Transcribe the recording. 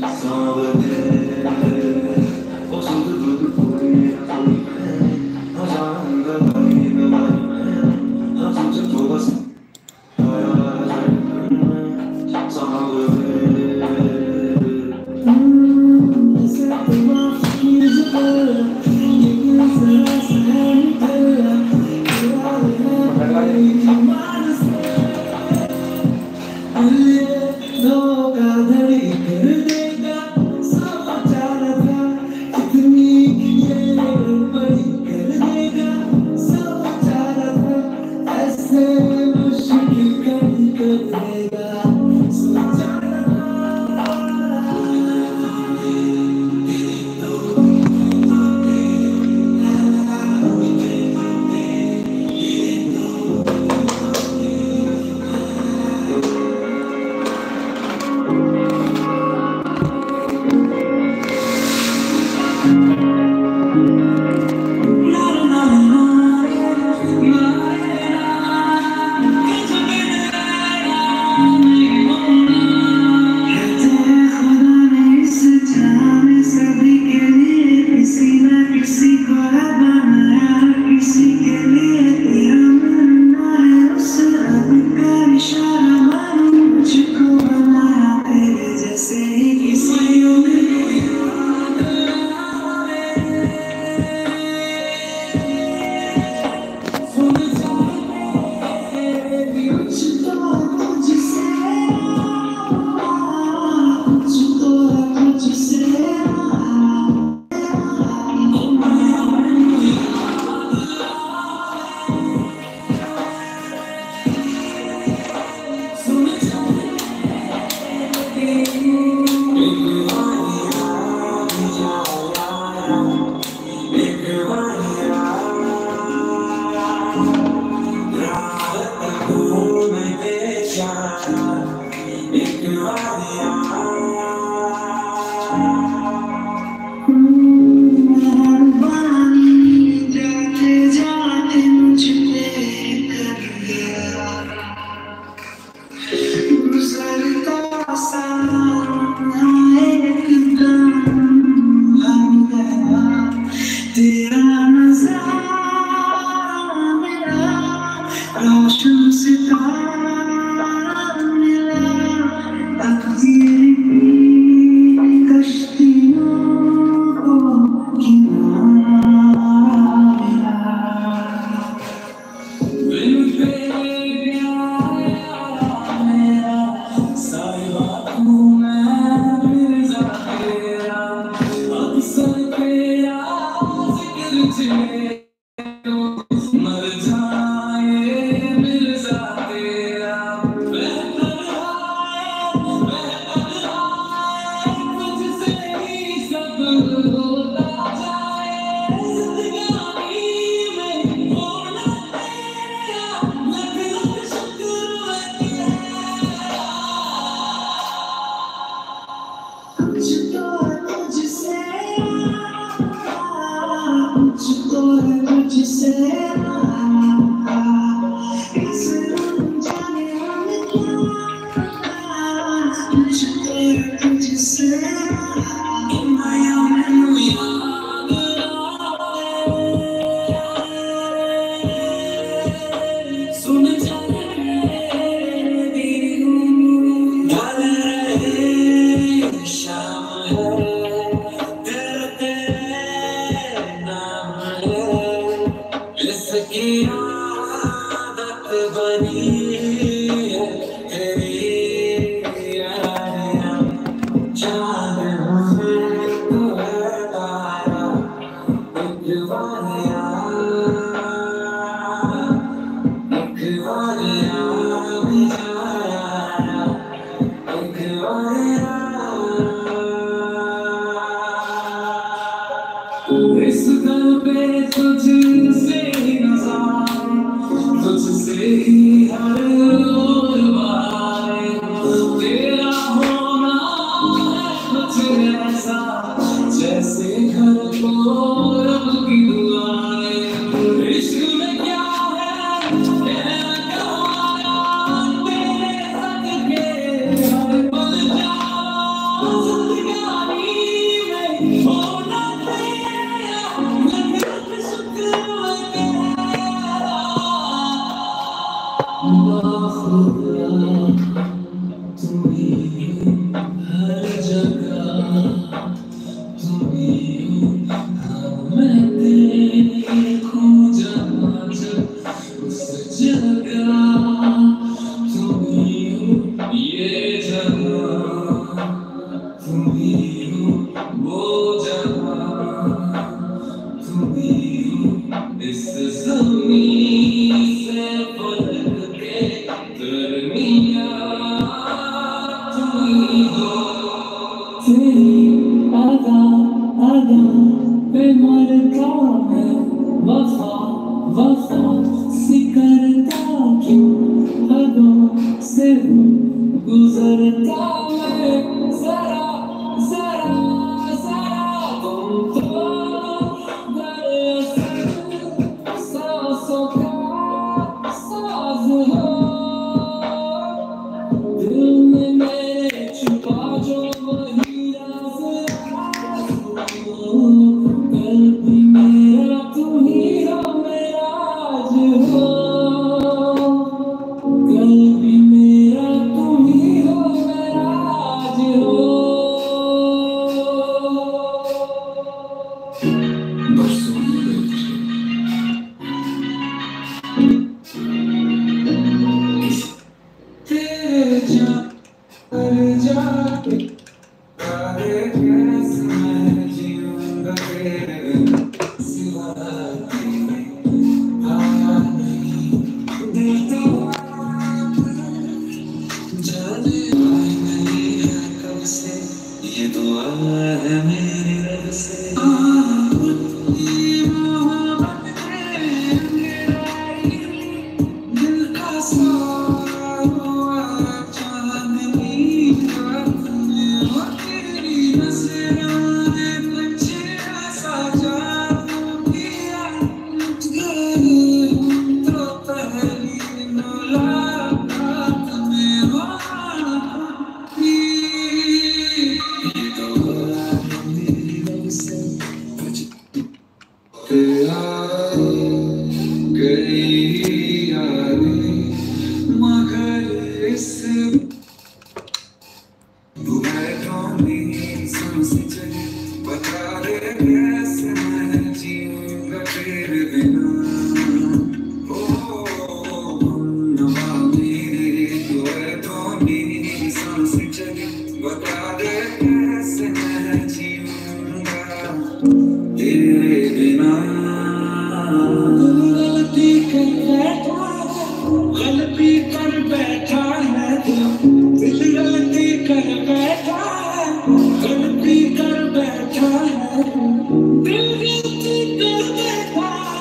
Something पे मरता मैं, वफा वफा सी करता क्यों, हदों से गुजरता मैं, जरा जरा जरा तुम तो दरअसल सांसों का साज हो, दिल में मेरे छुपा जो वही राज राज हो, कल भी मेरा तुम ही हो, मेरा आज हो, कल भी मेरा तुम ही हो, मेरा आज हो। बरसों हो गए तेरे जाके, आगे कैसे मैं जीऊंगा तेरे सिवा, तेरे आया नहीं दिल तो जाने आए नहीं है कब से, ये दुआ है मेरी रब से। ये मोहब्बत है अंगड़ाई, दिल का सारा हुआ चांदनी रात में, और तेरी नजरों ने कुछ ऐसा जादू किया, गए तो पहली मुलाकात में ये तो हुआ मेरी रब से, तेरी गई यादें, मगर इस बुराई को नहीं सांस